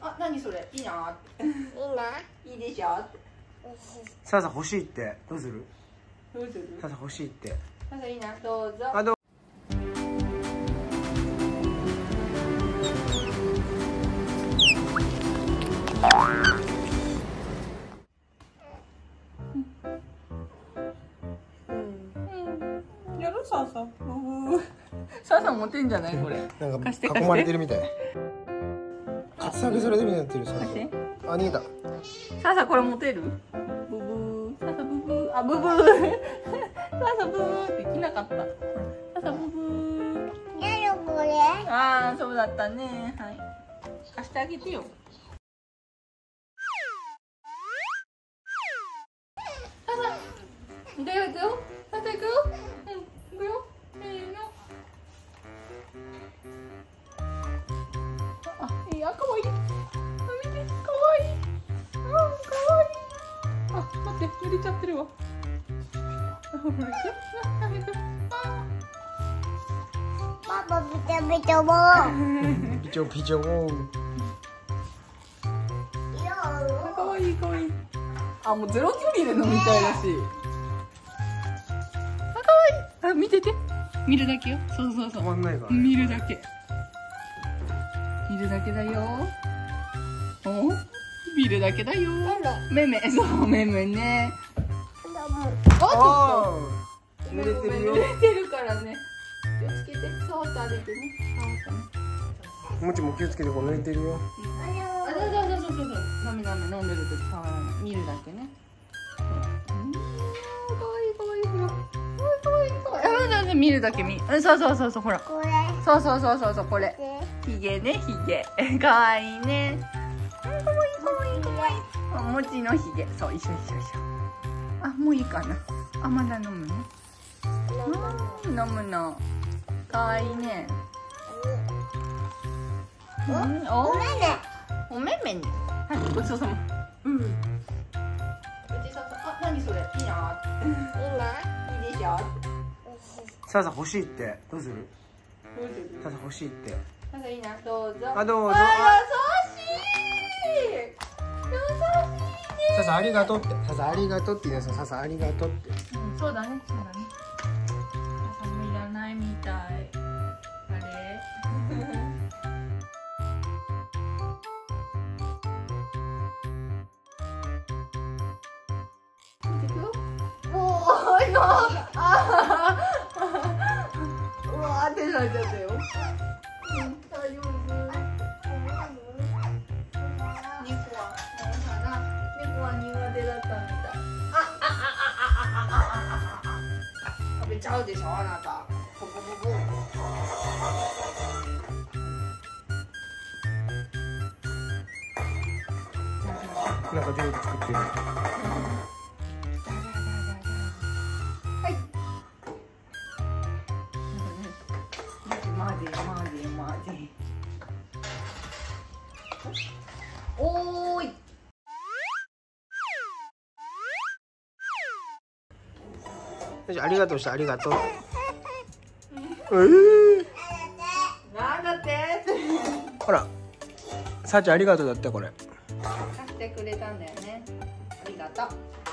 あ、何それ、いいな。 いいな。 いいでしょ。 さあさあ欲しいって。どうする？ どうする？ さあさあ欲しいって。 さあさあいいな、どうぞ。 あ、どう？ やるさあさ。さあさあ持てんじゃないこれ。 なんか貸して囲まれてるみたい。カツアゲされてるみたいになってる。さ貸して。 あ、逃げた。 さあさあこれ持てる？ブブー。さあさあブブー。あ、ブブー。さあさあブブーって来なかった。さあさあブブー。 やるこれ。 ああ、そうだったね。はい。貸してあげてよ。さあさあ。行くよ行くよ。さあさあ行くよ。うん、行くよ。せーの。あ、いや、可愛い。見て、可愛い。可愛い。あ、待って、濡れちゃってるわ。ほら、行く。行く。 パパビタビタも。 ピチョピチョ。 可愛い可愛い。あ、もうゼロ距離で飲みたいらしい。あ、可愛い。あ、見てて。見るだけよ。そうそうそう。 止まんないから。 見るだけ。見るだけだよ。お、見るだけだよ。めめ、そう、めめね。あ、ちょっと。 濡れてるよ。 濡れてるからね。気をつけて。そうってあげてね。 もちも気をつけて、こう濡れてるよ。 あ、そうそうそうそう。ダメダメ、飲んでる時触らない。見るだけね。可愛い可愛いほら。可愛い可愛い。見るだけ見。そうそうそうそう、ほら。 これ。 そうそうそうそうそう、これ。ひげね、ひげ。可愛いね。可愛い可愛い可愛い。お餅のひげ。そう、一緒一緒一緒。あ、もういいかな。あ、まだ飲むね。飲むの。可愛いね。おめめ。おめめね。はい、ごちそうさま。うん。ごちそうさま。あ、何それ。いいな。 いいな。 いいでしょ。 さあさあ欲しいって。どうする？ どうする？ さあさあ欲しいって。 さあさあいいな。どうぞ。 あ、どうぞ。 あ、優しい。優しいね。 さあさあありがとうって。さあさあありがとうって言うさあさあありがとうって。 うん、そうだね、そうだね。ささもいらないみたい。あれ。見てくよ。おーいの。うわー、手されちゃったよ。大丈夫。猫は苦手だったみたい。食べちゃうでしょ、あなた。ボボボボ。 なんか料理作ってる。 はい。混ぜ混ぜ混ぜ。おーい。 ありがとうして、ありがとう。 なんだって。 ほら、さあちゃんありがとうだってこれ。 貸してくれたんだよね。ありがとう。